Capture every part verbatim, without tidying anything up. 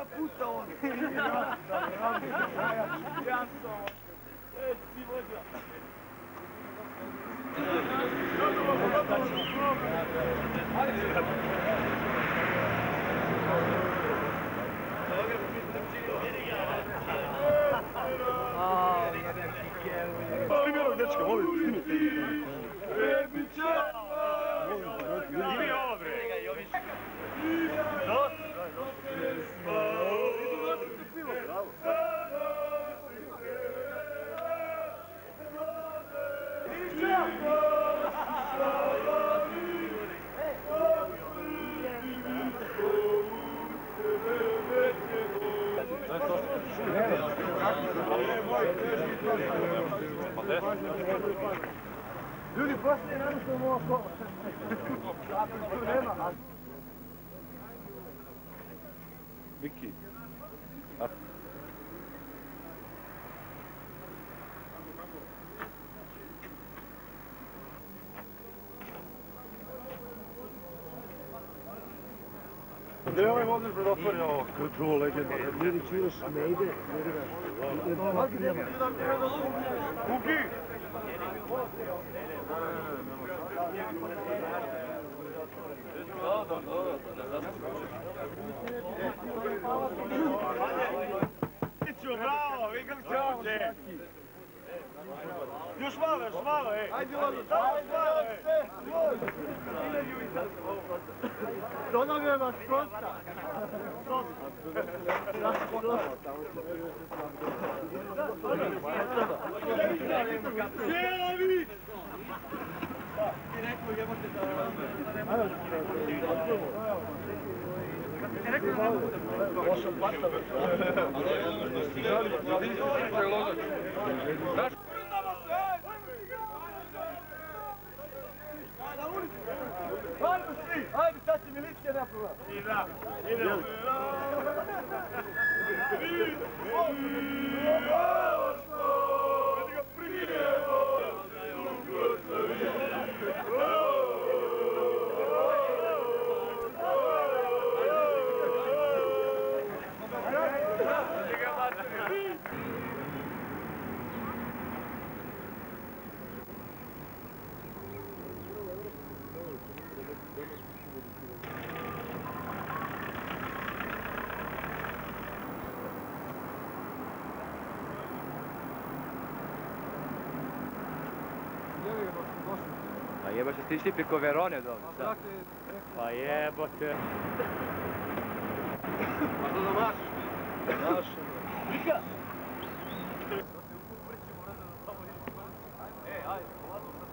Za puta on! Janso! E, ti vođa! Primjerog dečka, molim, snimite. Rebića! Imi ovo, bre. Da? Ljudi, poslije nanosimo ovo kola. Tu nema. Viki. Gdje je ovaj vozač pred otvorio ovo? Čuo legenda. Ljudi čuješ, ne ide. Kuki! Iću, bravo, igrali se ovdje. Još malo, još malo, ej. Ajde, Lodo, samo još malo, ej. Do noge vas prosta. Sjela vi! Ti rekao jebote da... Ti rekao da ne bude. Loša plata. Ali je ono što si želi. To je logoč. Znaš? Ajde svi! Ajde, sad će milicija napravila. I da, idemo. Vidi ga primijemo! Pa jeba što ste išli preko Verone dobro, sad. Pa jebote. Pa to da mašiš ti? Mašiš. Vika! Ej, ajde, polazno sad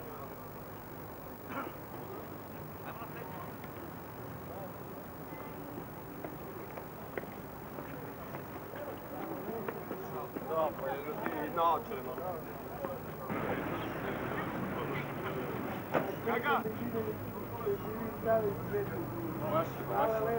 slušaj. Da, pa je i naočeno. Kaka? Maši, maši.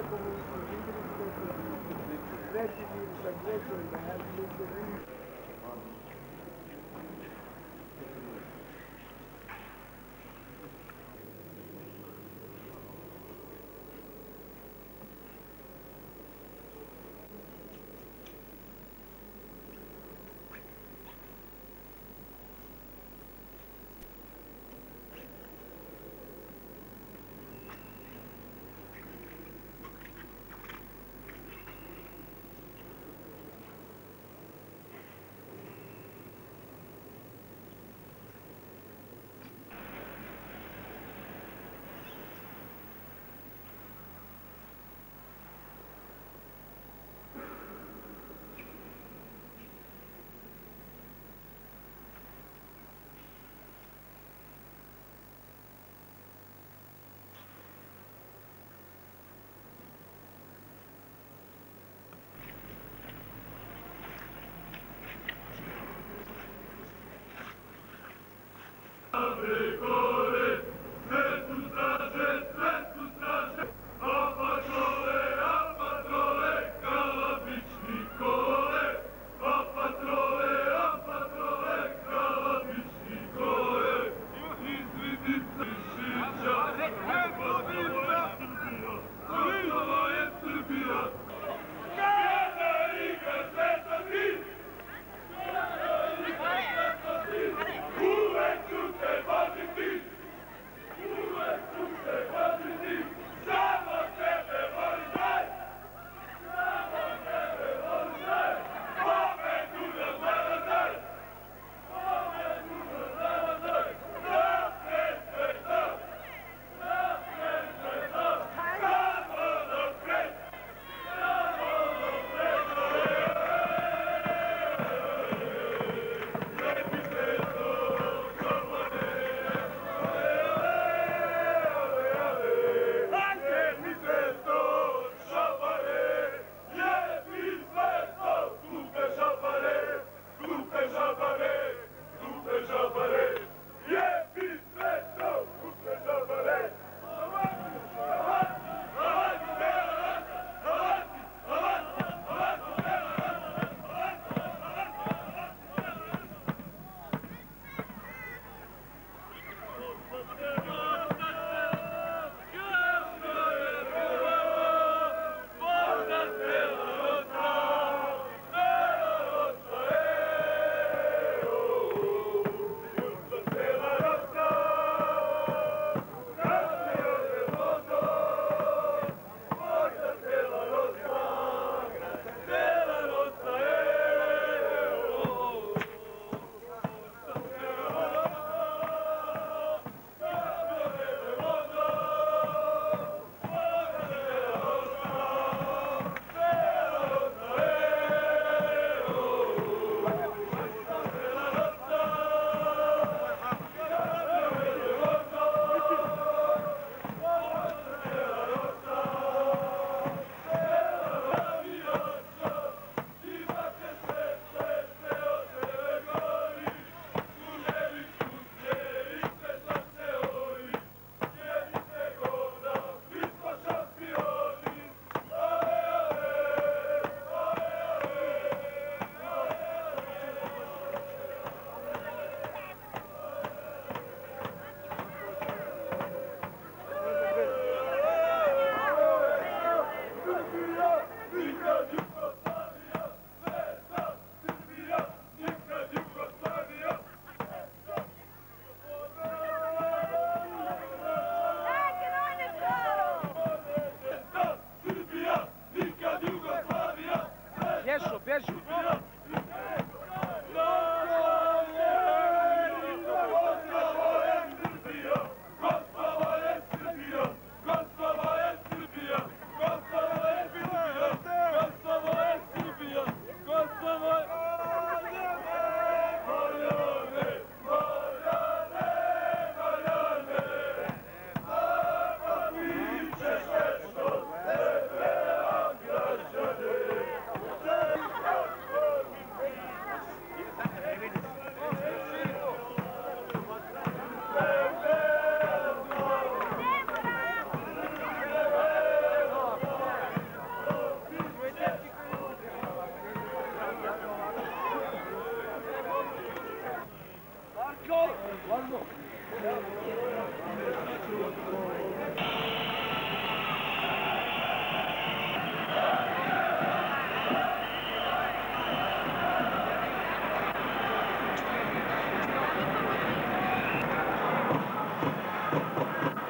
Hvala.